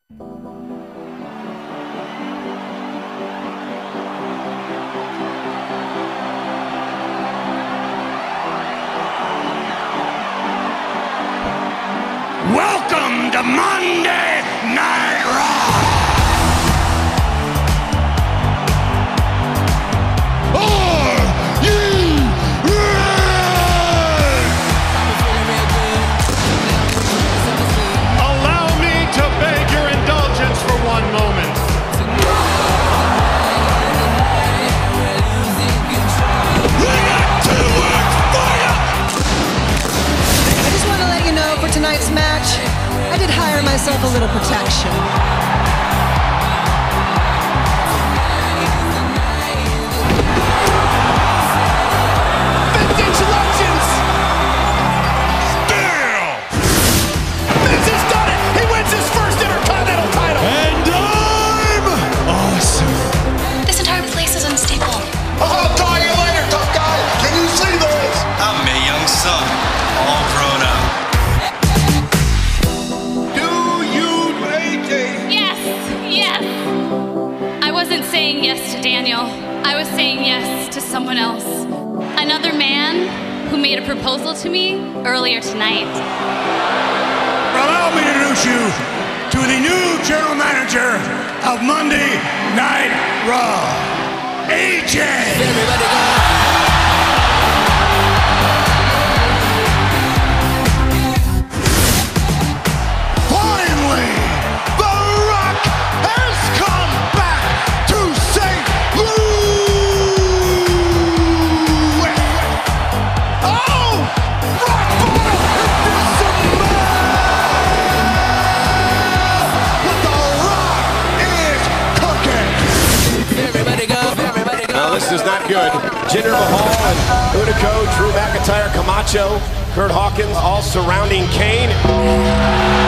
Welcome to Monday Night Raw! Are you ready? Allow me to beg your indulgence for one moment. We got two words for you! I just want to let you know for tonight's match, I did hire myself a little protection. Vintage Legends! Still! Miz has done it! He wins his first Intercontinental title! And I'm awesome! This entire place is unstable. I'll call you later, tough guy. Can you see this? I'm a young son, all grown up. Yes. I wasn't saying yes to Daniel. I was saying yes to someone else. Another man who made a proposal to me earlier tonight. Allow me to introduce you to the new general manager of Monday Night Raw, AJ. Everybody go. This is not good. Jinder Mahal and Hunico, Drew McIntyre, Camacho, Kurt Hawkins, all surrounding Kane.